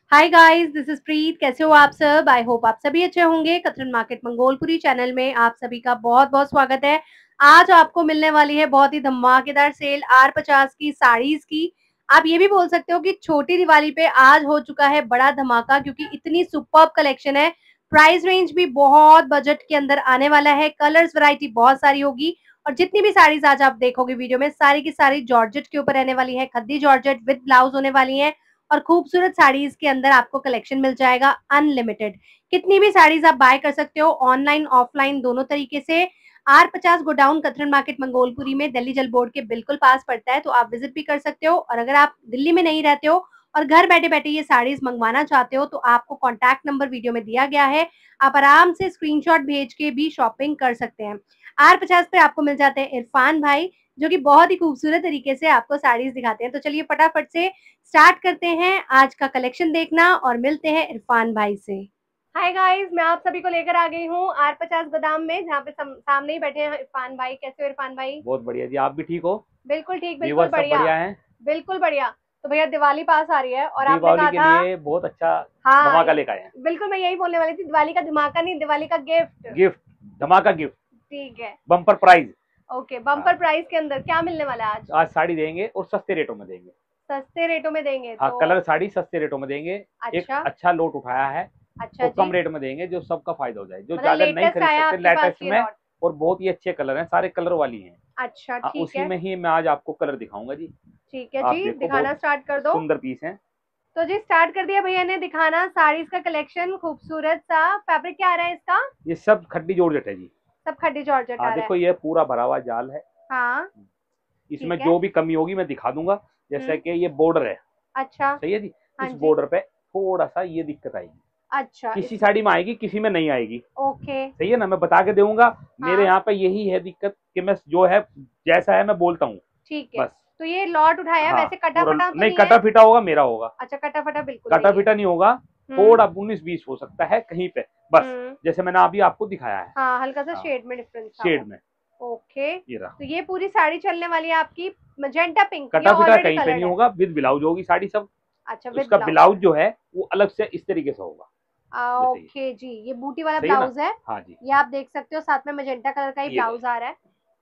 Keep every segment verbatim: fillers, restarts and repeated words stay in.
Hi guys, this is Preet. कैसे हो आप सब? आई होप आप सभी अच्छे होंगे। कतरन मार्केट मंगोलपुरी चैनल में आप सभी का बहुत बहुत स्वागत है। आज आपको मिलने वाली है बहुत ही धमाकेदार सेल आर पचास की साड़ीज की। आप ये भी बोल सकते हो कि छोटी दिवाली पे आज हो चुका है बड़ा धमाका, क्योंकि इतनी सुपर्ब कलेक्शन है। प्राइस रेंज भी बहुत बजट के अंदर आने वाला है। कलर्स वैरायटी बहुत सारी होगी और जितनी भी साड़ीज आज आप देखोगे वीडियो में, सारी की सारी जॉर्जेट के ऊपर रहने वाली है। खद्दी जॉर्जेट विद ब्लाउज होने वाली है और खूबसूरत साड़ीज के अंदर आपको कलेक्शन मिल जाएगा अनलिमिटेड। कितनी भी साड़ीज आप बाय कर सकते हो, ऑनलाइन ऑफलाइन दोनों तरीके से। आर पचास गोडाउन कतरन मार्केट मंगोलपुरी में दिल्ली जल बोर्ड के बिल्कुल पास पड़ता है, तो आप विजिट भी कर सकते हो। और अगर आप दिल्ली में नहीं रहते हो और घर बैठे बैठे ये साड़ीज मंगवाना चाहते हो, तो आपको कॉन्टैक्ट नंबर वीडियो में दिया गया है। आप आराम से स्क्रीनशॉट भेज के भी शॉपिंग कर सकते हैं। आर पचास पे आपको मिल जाते हैं इरफान भाई, जो कि बहुत ही खूबसूरत तरीके से आपको साड़ीज दिखाते हैं। तो चलिए फटाफट से स्टार्ट करते हैं आज का कलेक्शन देखना और मिलते हैं इरफान भाई से। हाय गाइस, मैं आप सभी को लेकर आ गई हूँ आर पचास गोदाम में, जहाँ पे सम, सामने ही बैठे हैं इरफान भाई। कैसे हो इरफान भाई? बहुत बढ़िया जी। आप भी ठीक हो? बिल्कुल ठीक, बिल्कुल व्यूवर सब बढ़िया। बढ़िया हैं? बिल्कुल बढ़िया। तो भैया दिवाली पास आ रही है और आपने दीपावली कहा के था। लिए बहुत अच्छा हाँ, धमाका लेकर आए हैं। बिल्कुल मैं यही बोलने वाली थी, दिवाली का धमाका नहीं, दिवाली का गिफ्ट। गिफ्ट, धमाका गिफ्ट, ठीक है। Bumper prize. ओके, हाँ, बम्पर प्राइस के अंदर क्या मिलने वाला है आज? आज साड़ी देंगे और सस्ते रेटों में देंगे। सस्ते रेटों में देंगे हाँ, तो? कलर साड़ी सस्ते रेटों में देंगे। एक अच्छा। अच्छा लोट उठाया है अच्छा और कम जी। रेट में देंगे, जो सबका फायदा हो जाए, जो मतलब ज्यादा नहीं लेटेस्ट खरीद आया सकते, आपके पास लेटेस्ट ये में। लॉट? और बहुत ही अच्छे कलर हैं, सारे कलर वाली हैं। अच्छा हाँ, ठीक उसी है। में ही मैं आज आपको कलर दिखाऊंगा जी। ठीक है आप जी, देखो, दिखाना बहुत स्टार्ट कर दो। सुंदर पीस हैं। तो जी स्टार्ट कर दिया भैया ने दिखाना साड़ीज का कलेक्शन। खूबसूरत सा फैब्रिक क्या आ रहा है इसका? ये सब खड्डी जॉर्जेट है जी। सब खड्डी जॉर्जेट हाँ आ रहा है। देखो, ये पूरा भरा हुआ जाल है। हाँ। इसमें ठीक है। जो भी कमी होगी मैं दिखा दूंगा। जैसे हम्म। कि ये बॉर्डर है, अच्छा। सही है जी। हाँ इस जी। बॉर्डर पे थोड़ा सा ये दिक्कत आएगी। अच्छा किसी इसमें। साड़ी में आएगी, किसी में नहीं आएगी। ओके। सही है ना, मैं बता के दूंगा। मेरे हाँ यहाँ पे यही है दिक्कत कि मैं जो है जैसा है मैं बोलता हूँ ठीक है। बस। तो ये लॉट उठाया, हाँ, वैसे कटा पूरा फटा तो नहीं, नहीं कटा है? फिटा होगा मेरा होगा। अच्छा, कटा फटा बिल्कुल कटा नहीं है। फिटा नहीं होगा। हम्म। थोड़ा उन्नीस बीस हो सकता है कहीं पे, बस। हम्म। जैसे मैंने अभी आपको दिखाया है। हाँ, हल्का सा हाँ, शेड में डिफरेंस था शेड वो। में। ओके। ये रहा। तो ये पूरी साड़ी चलने वाली है आपकी मजेंटा पिंक, ये कटा फिटा ऑलरेडी कहीं पे कलर्ड नहीं है? होगा, विद ब्लाउज होगी साड़ी सब। अच्छा, विद उसका ब्लाउज। ब्लाउज जो है वो अलग से इस तरीके से होगा। जैसे ये, ओके जी, ये बूटी वाला सही है ना। ब्लाउज है। हाँ जी। ये आप देख सकते हो, साथ में मैजेंटा कलर का ही ये ब्लाउज आ रहा है।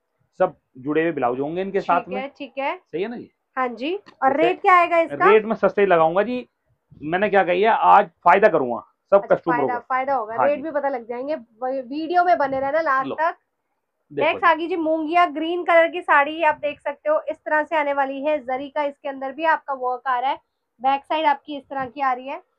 सब जुड़े हुए ब्लाउज होंगे इनके साथ ठीक में। है ठीक है। सही है ना जी। हाँ जी। और जैसे रेट क्या आएगा इसका? रेट में सस्ते ही लगाऊंगा जी। मैंने क्या कही है, आज फायदा करूंगा सब अच्छा, कस्टमरों फायदा का। फायदा होगा, हाँ रेट जी। भी पता लग जाएंगे। वीडियो में बने रहना लास्ट लो, तक। देखो नेक्स्ट जी। आ गई जी मूंगिया ग्रीन कलर की साड़ी। आप देख सकते हो इस तरह से आने वाली है, जरी का इसके अंदर भी आपका वर्क आ रहा है। बैक साइड आपकी इस तरह की आ रही है।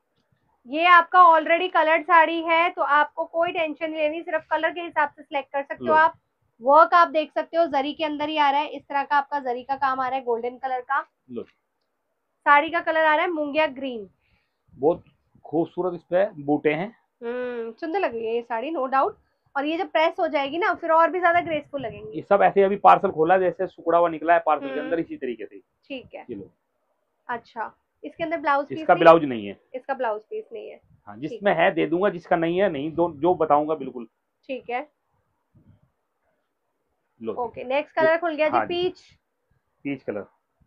ये आपका ऑलरेडी कलर्ड साड़ी है, तो आपको कोई टेंशन नहीं लेनी, सिर्फ कलर के हिसाब से सिलेक्ट कर सकते हो लो जी। आप। वर्क आप देख सकते हो जरी के अंदर ही आ रहा है, इस तरह का आपका जरी का काम आ रहा है, गोल्डन कलर का। लो जी। साड़ी का कलर आ रहा है मूंगिया ग्रीन। बहुत खूबसूरत इस पे बूटे हैं। हम्म, सुंदर लग रही है ये साड़ी, नो डाउट। और ये जब प्रेस हो जाएगी ना, फिर और भी ज्यादा ग्रेसफुल लगेंगी। ये सब ऐसे अभी पार्सल खोला, जैसे सुकड़ा हुआ निकला है पार्सल के हम्म। अंदर, इसी तरीके से। ठीक है। ये लो। अच्छा, इसके अंदर ब्लाउज पीस इसका भी? ब्लाउज नहीं है। इसका ब्लाउज पीस नहीं है। हाँ, ठीक जिसमें है। है दे दूंगा, जिसका नहीं है नहीं, दो जो बताऊंगा बिल्कुल। ठीक है। लो जी। ओके, नेक्स्ट ये, कलर खुल गया जी, हाँ जी, पीच। Peach colour.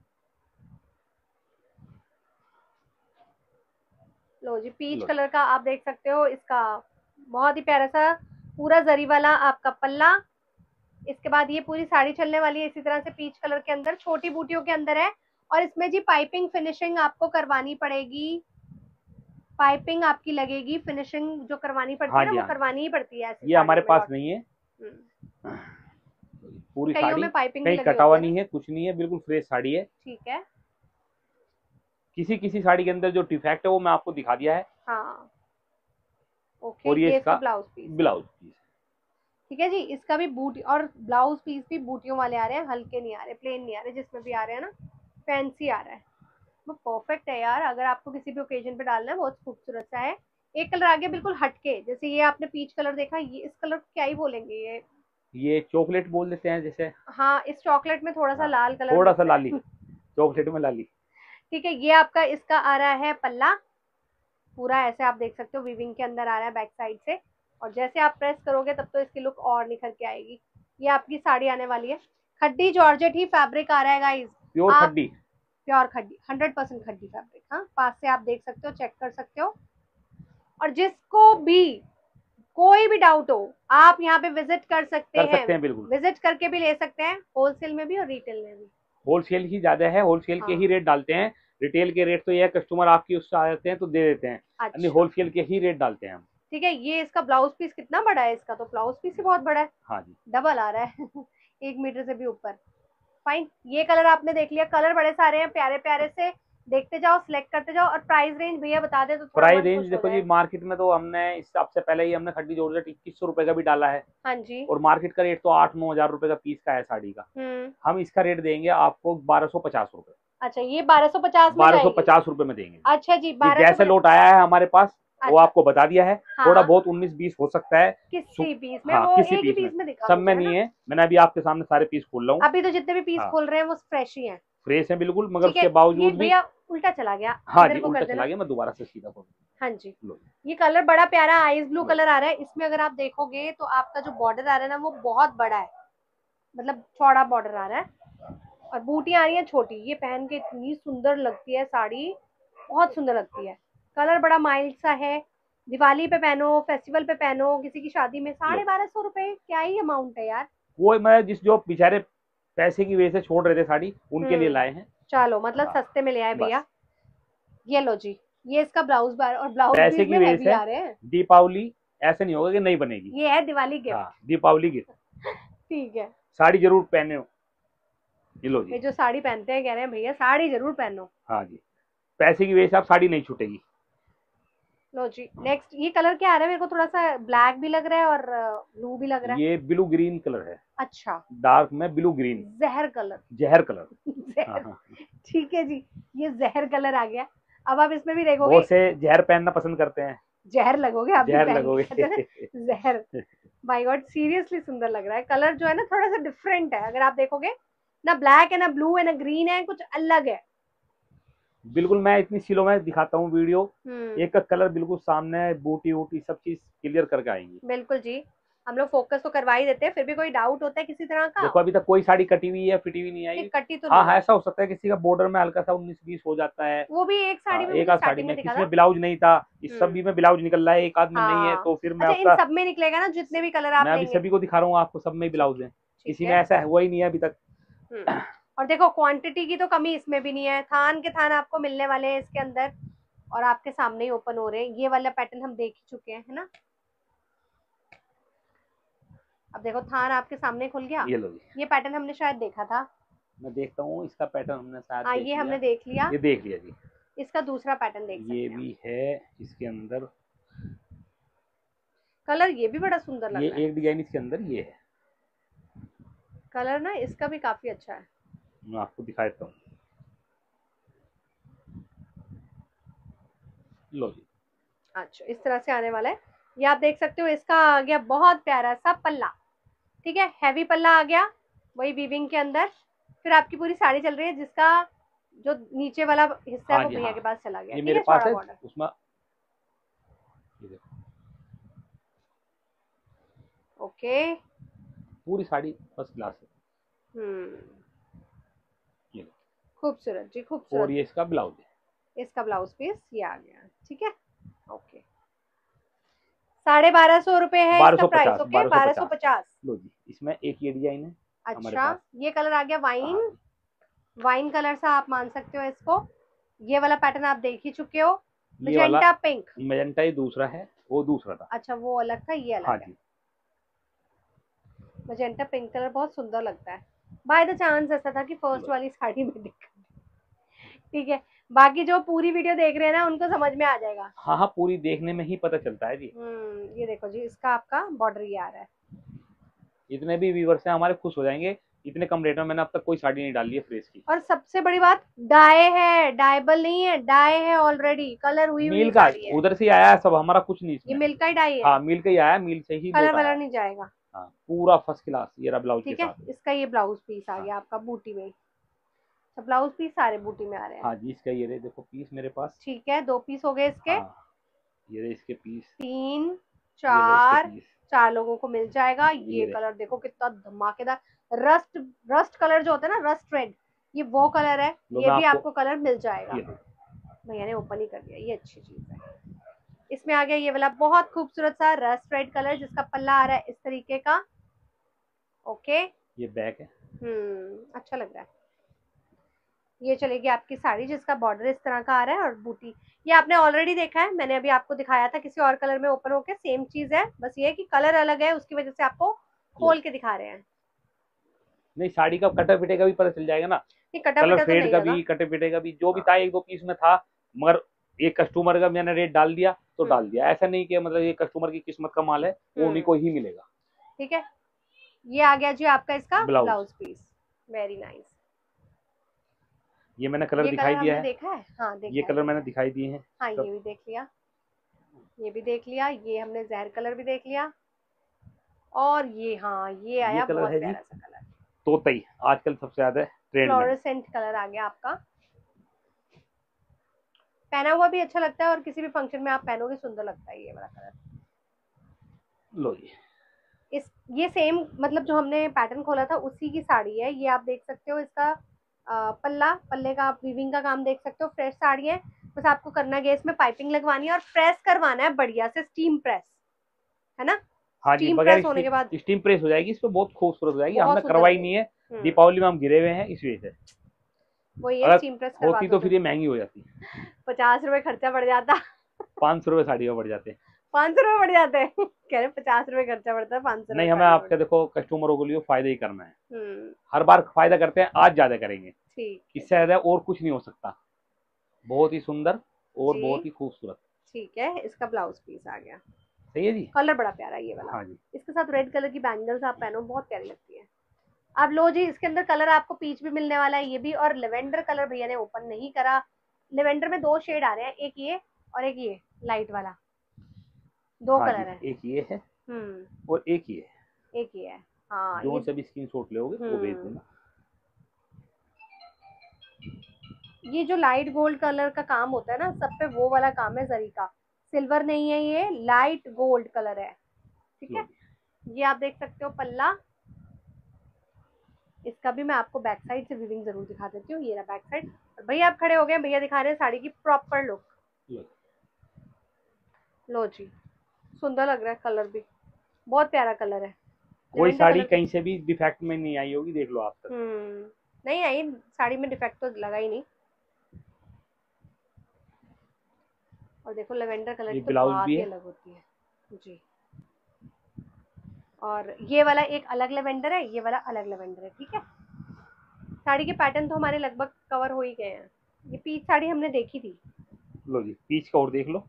लो जी, पीच लो जी। कलर का आप देख सकते हो। इसका बहुत ही प्यारा सा पूरा जरी वाला आपका पल्ला। इसके बाद ये पूरी साड़ी चलने वाली है इसी तरह से पीच कलर के अंदर, छोटी बूटियों के अंदर है। और इसमें जी पाइपिंग फिनिशिंग आपको करवानी पड़ेगी। पाइपिंग आपकी लगेगी, फिनिशिंग जो करवानी पड़ती हाँ है ना, जी, वो हाँ जी। करवानी ही पड़ती है ऐसी ये हमारे साड़ियों में पास लॉट। नहीं है। हम्म। पूरी कईयों साड़ी में पाइपिंग भी कहीं लगी कटा होती हुआ है ना। नहीं है, कुछ नहीं है, बिल्कुल फ्रेश साड़ी है। ठीक है। किसी किसी साड़ी के अंदर जो डिफेक्ट है वो मैं आपको दिखा दिया है। हाँ। ओके, और ये ये इसका इसका ब्लाउज पीस है। Blouse piece. ठीक है जी, इसका भी बूटी और ब्लाउज पीस भी बूटियों वाले आ रहे हैं, हल्के नहीं आ रहे, प्लेन नहीं आ रहे, जिसमें भी आ रहे हैं ना फैंसी आ रहा है। वो परफेक्ट है यार, अगर आपको किसी भी ओकेजन पे डालना है, बहुत खूबसूरत सा है। एक कलर आ गया बिल्कुल हटके, जैसे ये आपने पीच कलर देखा, ये इस कलर को क्या ही बोलेंगे ये। ये चॉकलेट बोल देते हैं जैसे। हाँ, इस चॉकलेट में थोड़ा सा हाँ, लाल कलर थोड़ा सा मिक्स है। लाली, चॉकलेट में लाली। ठीक है, ये आपका इसका आ रहा है पल्ला। पूरा ऐसे आप देख सकते हो वीविंग के अंदर आ रहा है बैक साइड से। और जैसे आप प्रेस करोगे तब तो इसकी लुक और निखर के आएगी। ये आपकी साड़ी आने वाली है, खड्डी जॉर्जेट ही फैब्रिक आ रहा है गाइस। प्योर आप khaddi. Pure khaddi, hundred percent khaddi fabric. हाँ, पास से आप देख सकते हो, चेक कर सकते हो। और जिसको भी कोई भी डाउट हो, आप यहाँ पे विजिट कर सकते कर हैं, सकते हैं बिल्कुल। विजिट करके भी ले सकते हैं, होलसेल में भी और रिटेल में भी। होलसेल ही ज्यादा है, होलसेल हाँ। के ही रेट डालते हैं। रिटेल के रेट तो ये कस्टमर आपकी उससे आ जाते हैं तो दे देते हैं, अच्छा। होलसेल के ही रेट डालते हैं हम। ठीक है, ये इसका ब्लाउज पीस कितना बड़ा है? इसका तो ब्लाउज पीस ही बहुत बड़ा है। हाँ जी, डबल आ रहा है एक मीटर से भी ऊपर। फाइन, ये कलर आपने देख लिया, कलर बड़े सारे हैं, प्यारे प्यारे से, देखते जाओ, सिलेक्ट करते जाओ। और प्राइस रेंज भैया बता दे तो थोड़ा प्राइस मन रेंज खुश हो देखो जी, जाए। मार्केट में तो हमने इस सबसे पहले ही हमने खड्डी जॉर्जेट इक्कीस सौ रुपए का भी डाला है। हाँ जी। और मार्केट का रेट तो आठ नौ हजार रुपए का पीस का है साड़ी का। हम्म। हम इसका रेट देंगे आपको बारह सौ पचास रुपए। अच्छा, ये बारह सौ पचास में बारह सौ जाएगी? पचास रुपए में देंगे। अच्छा जी, ये बारह जैसे लोट आया है हमारे पास वो अच्छा। आपको बता दिया है। हाँ। थोड़ा बहुत उन्नीस बीस हो सकता है किसी पीस में, हाँ, वो किसी एक ही पीस पीस में दिखा सब मुझे, में है नहीं ना? है। मैंने अभी आपके सामने सारे पीस खोल रहा हूँ। अभी तो जितने भी पीस हाँ। खोल रहे हैं वो फ्रेश ही हैं। फ्रेश है बिल्कुल, मगर ठीक है, उसके ये बावजूद भी भैया उल्टा चला गया, हाँ इधर जी को उल्टा कर चला देना। गया, मैं दोबारा से सीधा खोल। हाँ जी, लो ये कलर बड़ा प्यारा आइस ब्लू लो। कलर आ रहा है इसमें। अगर आप देखोगे तो आपका जो बॉर्डर आ रहा है ना, वो बहुत बड़ा है, मतलब चौड़ा बॉर्डर आ रहा है। और बूटी आ रही है छोटी। ये पहन के इतनी सुंदर लगती है साड़ी, बहुत सुंदर लगती है। कलर बड़ा माइल्ड सा है, दिवाली पे पहनो, फेस्टिवल पे पहनो, किसी की शादी में। साढ़े बारह सौ रुपए क्या ही अमाउंट है यार। वो मैं जिस जो बेचारे पैसे की वजह से छोड़ रहे थे साड़ी, उनके लिए हम्म, लाए हैं। चलो मतलब हाँ, सस्ते में ले आए भैया। बस ये लो जी, ये इसका ब्लाउज बार, और ब्लाउज भी पैसे की इसमें वजह हैवी से आ रहे हैं। दीपावली ऐसे नहीं होगा कि नहीं बनेगी। ये है दिवाली गिफ्ट। हाँ, दीपावली गिफ्ट। ठीक है, साड़ी जरूर पहने हो। ये लो ये जी। जो साड़ी पहनते हैं कह रहे हैं भैया साड़ी जरूर पहनो। हाँ जी, पैसे की वजह से आप साड़ी नहीं छूटेगी। लो जी, नेक्स्ट ये कलर क्या आ रहा है? मेरे को थोड़ा सा ब्लैक भी लग रहा है और ब्लू भी लग रहा है। ये ब्लू ग्रीन कलर है। अच्छा, डार्क में ब्लू ग्रीन, जहर कलर। जहर कलर। हाँ जहर, हाँ, ठीक है जी, ये जहर कलर आ गया। अब आप इसमें भी देखोगे, बहुत से जहर पहनना पसंद करते हैं। जहर लगोगे आप भी जहर पहन के, लगोगे। कहते हैं ना, जहर। बाय गॉड, सीरियसली सुंदर लग रहा है। कलर जो है ना थोड़ा सा डिफरेंट है। अगर आप देखोगे ना, ब्लैक है ना ब्लू है ना ग्रीन है, कुछ अलग है बिल्कुल, मैं इतनी सिलो में दिखाता हूँ वीडियो, हम्म, एक का कलर बिल्कुल सामने, बूटी वूटी सब चीज क्लियर करके आएंगी। बिल्कुल जी। हम लोग फोकस तो करवा ही देते हैं, फिर भी कोई डाउट होता है किसी तरह का, देखो अभी तक कोई साड़ी कटी हुई या फिटी हुई नहीं आई। कटी तो हाँ नहीं। ऐसा हो सकता है किसी का बॉर्डर में हल्का सा उन्नीस बीस हो जाता है। वो भी एक साड़ी हाँ, में एक मुझे आध साड़ी स्टार्टिंग में में दिखा किसी था। में ब्लाउज नहीं था, इस हम्म, सभी में ब्लाउज निकल रहा है, एक आध में नहीं है, हाँ। तो फिर मैं अच्छा, इन उसका सब में निकलेगा ना, जितने भी कलर आप मैं अभी लेंगे। सभी को दिखा रहा हूँ आपको, सब में ही ब्लाउज है, ठीक किसी में है। ऐसा हुआ ही नहीं है अभी तक। हम्म, और देखो क्वांटिटी की तो कमी इसमें भी नहीं है। थान के थान आपको मिलने वाले हैं इसके अंदर, और आपके सामने ही ओपन हो रहे हैं। ये वाला पैटर्न हम देख ही चुके हैं, है ना। अब देखो थान आपके सामने खुल गया। ये लो जी, ये पैटर्न हमने शायद देखा था। मैं देखता हूँ इसका पैटर्न हमने शायद हाँ, देख ये लिया। हमने देख लिया। ये देख लिया जी। इसका दूसरा पैटर्न देख सकते ये हैं। भी है इसके अंदर, कलर ये भी बड़ा सुंदर लग ये रहा है। एक डिजाइन इसके अंदर ये है। कलर ना इसका भी काफी अच्छा है। मैं आपको दिखा देता हूँ। लो जी, अच्छा, इस तरह से आने वाला है। ये आप देख सकते हो, इसका आ गया बहुत प्यारा सा पल्ला। ठीक है, हैवी पल्ला आ गया, वही वीविंग के अंदर। फिर आपकी पूरी साड़ी चल रही है, जिसका जो नीचे वाला हिस्सा है हाँ वो जी, भैया हाँ के पास चला गया। ये ठीक मेरे है, पास चौड़ा है बॉर्डर। उसमें। ये देखो, ओके। पूरी साड़ी फर्स्ट क्लास है। हम्म, ये लो। खूबसूरत जी, और खूबसूरत। ये इसका ब्लाउज है। इसका ब्लाउज पीस ये आ गया। ठीक है, ओके। साढ़े बारह सौ रुपए है बारह इसका सौ प्राइस। पचास, ओके, बारह सौ पचास। लो जी, इसमें एक ये डिजाइन है हमारे अच्छा, पास। ये कलर आ गया हाँ वाइन, जी, वाइन कलर सा आप मान सकते हो इसको। ये वाला पैटर्न आप देख ही चुके हो, ये वाला मैजेंटा पिंक। मेजेंटा ही दूसरा है, वो दूसरा था। अच्छा, वो अलग था, ये हाँ अलग है। जी, मैजेंटा पिंक कलर बहुत सुंदर लगता है। बाय द चांस ऐसा था कि फर्स्ट लो। वाली साड़ी में दिक्कत। ठीक है, बाकी जो पूरी वीडियो देख रहे हैं ना, उनको समझ में आ जाएगा। हाँ हाँ, पूरी देखने में ही पता चलता है जी। हम्म, ये देखो जी, इसका आपका बॉर्डर ये आ रहा है। इतने भी व्यूवर्स हैं हमारे खुश हो जाएंगे, इतने कम रेट में मैंने अब तक कोई साड़ी नहीं डाली है फ्रेश की। और सबसे बड़ी बात, डाई है, डाइबल नहीं है, डाई है ऑलरेडी, कलर हुई हुई मिल का साड़ी है। उधर से ही आया है सब, हमारा कुछ नहीं ये इसमें। मिल का ही डाई है। हाँ, मिल के ही आया है, मिल से ही कलर लोट आया वलर है। नहीं जाएगा। हाँ, पूरा फर्स्ट क्लास ये रहा ब्लाउज के ठीक है, साथ। इसका ये ब्लाउज पीस आ हाँ। गया आपका बूटी में। सब ब्लाउज पीस सारे बूटी में आ रहे हैं। हाँ जी, इसका ये रहे देखो पीस मेरे पास। ठीक है, दो पीस हो गए इसके। हाँ, ये रहे इसके पीस। तीन, ये लो इसके चार, पीस। चार लोगों को मिल जाएगा। ये ये रहे। कलर देखो कितना धमाकेदार, रस्ट रस्ट कलर जो होता है ना, रस्ट रेड, ये वो कलर है, लो ये मैं भी आपको- आपको कलर मिल जाएगा। ये देखो, भैया ने ओपन ही कर दिया, ये अच्छी चीज है। इसमें आ गया ये वाला बहुत खूबसूरत सा रस्ट रेड कलर, जिसका पल्ला आ रहा है इस तरीके का। ओके, ये बैक है। हम्म अच्छा लग रहा है। ये चलेगी आपकी साड़ी जिसका बॉर्डर इस तरह का आ रहा है और बूटी। ये आपने ऑलरेडी देखा है, मैंने अभी आपको दिखाया था किसी और कलर में ओपन होके, सेम चीज है, बस ये है कि कलर अलग है, उसकी वजह से आपको खोल के दिखा रहे हैं। नहीं, साड़ी का कटे पिटे का भी पता चल जाएगा ना, ये कटा कलर पिटा तो फेड नहीं का लगा। भी, कटे पिटे का भी, जो भी था एक दो पीस में था, मगर एक कस्टमर का मैंने रेट डाल दिया तो हम्म। डाल दिया। ऐसा नहीं कि मतलब ये कस्टमर की किस्मत का माल है, वो उन्हीं को ही मिलेगा। ठीक है, ये आ गया जी आपका इसका blouse. Blouse piece, very nice. ये मैंने कलर ये दिखाई कलर दिया हमने है, देखा है, हाँ देखा ये है, कलर देखा मैंने है। दिखाई दिए हैं। हाँ सब ये भी देख लिया, ये भी देख लिया, ये हमने जहर कलर भी देख लिया, और ये हाँ ये ये आया कलर बहुत है जी प्यारा सा कलर, तोतई, आजकल सबसे ज्यादा ट्रेंड में। फ्लोरोसेंट कलर आ गया आपका। पहना हुआ भी अच्छा लगता है और किसी भी फंक्शन में आप पहनोगे सुंदर लगता है ये वाला कलर। लो जी, इस ये सेम मतलब जो हमने पैटर्न खोला था उसी की साड़ी है, ये आप देख सकते हो। इसका आ, पल्ला, पल्ले का आप वीविंग का काम देख सकते हो, फ्रेश साड़ी है। बस आपको करना है इसमें पाइपिंग लगवानी है और प्रेस करवाना है बढ़िया से, स्टीम प्रेस, है ना। हाँ जी, स्टीम बगैर प्रेस होने के बाद स्टीम प्रेस हो जाएगी, इस पे बहुत खूबसूरत हो जाएगी। बहुत हमने सुंदर करवाई लगेगी। नहीं है, हम्म, दीपावली में हम गिरे हुए हैं इस वजह से। वो ये अगर स्टीम प्रेस करवा होती दो तो फिर ये महंगी हो जाती, पचास रुपए खर्चा बढ़ जाता। पाँच सौ रुपए साड़ी में बढ़ जाते। पाँच सौ रुपए बढ़ जाते हैं कह रहे पचास रुपए खर्चा बढ़ता है, पाँच सौ नहीं, हमें आपके देखो कस्टमरों के लिए फायदा ही करना है, हम्म हर बार फायदा करते हैं, आज ज्यादा करेंगे, ठीक, इससे ज्यादा और कुछ नहीं हो सकता। बहुत ही सुंदर और जी। बहुत ही खूबसूरत। ठीक है, इसका ब्लाउज पीस आ गया, सही है जी, कलर बड़ा प्यारा ये वाला। हाँ जी। इसके साथ रेड कलर की बैंगल्स आप पहनो, बहुत प्यारी लगती है। अब लो जी, इसके अंदर कलर आपको पीच भी मिलने वाला है, ये भी, और लेवेंडर कलर भैया ने ओपन नहीं करा। लेवेंडर में दो शेड आ रहे हैं, एक ये और एक ये लाइट वाला, दो हाँ कलर जी, है। एक ये है हम्म, और एक ये है, एक ये है, हाँ जो ये से भी स्क्रीन शॉट लोगे वो भेज हम्म देना। ये जो लाइट गोल्ड कलर का काम होता है ना, सब पे वो वाला काम है जरी का, सिल्वर नहीं है, ये लाइट गोल्ड कलर है। ठीक है, ये आप देख सकते हो पल्ला। इसका भी मैं आपको बैक साइड से वीविंग जरूर दिखा देती हूँ, ये रहा बैक साइड। और भैया आप खड़े हो गए, भैया दिखा रहे हैं साड़ी की प्रॉपर लुक। लो जी, सुंदर लग रहा है, कलर भी बहुत प्यारा कलर है। कोई साड़ी कहीं से भी डिफेक्ट में नहीं आई होगी, देख लो आप तक। हम्म, नहीं आई साड़ी में, डिफेक्ट तो लगा ही नहीं। और देखो लेवेंडर कलर की तो बात ही अलग होती है जी। और ये वाला एक अलग लेवेंडर है, ये वाला अलग लेवेंडर है। ठीक है, साड़ी के पैटर्न तो हमारे लगभग कवर हो ही गए हैं। ये पीच साड़ी हमने देखी थी। लो जी, पीच का और देख लो।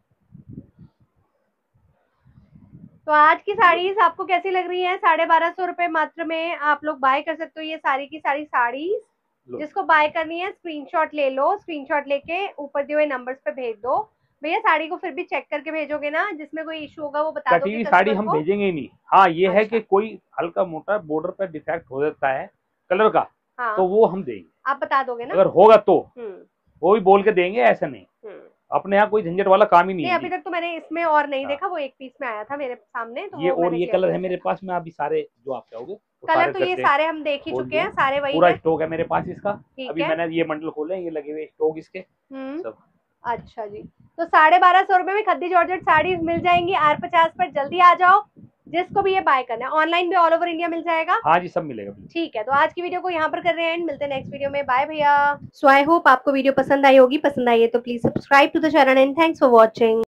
तो आज की साड़ीज आपको कैसी लग रही है? साढ़े बारह सौ रुपए मात्र में आप लोग बाय कर सकते हो ये सारी की सारी साड़ीज। जिसको बाय करनी है स्क्रीनशॉट ले लो, स्क्रीनशॉट लेके ऊपर दिए हुए नंबर्स पे भेज दो। भैया साड़ी को फिर भी चेक करके भेजोगे ना, जिसमें कोई इशू होगा वो बता दोगे कटी हुई साड़ी हम भेजेंगे ही नहीं। हाँ ये अच्छा। है कि कोई हल्का मोटा बॉर्डर पर डिफेक्ट हो जाता है कलर का, हाँ, तो वो हम देंगे, आप बता दोगे ना अगर होगा तो हम्म वो भी बोल के देंगे, ऐसा नहीं। अपने यहाँ कोई झंझट वाला काम ही नहीं, नहीं है अभी तक तो मैंने इसमें और नहीं हाँ। देखा, वो एक पीस में आया था मेरे सामने तो ये वो और ये कलर है मेरे पास में, अभी सारे जो आप चाहोगे कलर तो ये सारे हम देख ही चुके हैं, सारे वही पूरा स्टॉक है मेरे पास इसका। अभी है? मैंने ये बंडल खोले, ये लगे हुए स्टॉक इसके सब। अच्छा जी, तो साढ़े बारह सौ रुपए में खद्दी जॉर्जेट साड़ी मिल जाएंगी आर पचास पर। जल्दी आ जाओ, जिसको भी ये बाय करना है। ऑनलाइन भी ऑल ओवर इंडिया मिल जाएगा। हाँ जी, सब मिलेगा। ठीक है, तो आज की वीडियो को यहाँ पर कर रहे हैं एंड, मिलते हैं नेक्स्ट वीडियो में। बाय भैया। सो आई होप आपको वीडियो पसंद आई होगी, पसंद आई है तो please subscribe to the channel and thanks for watching.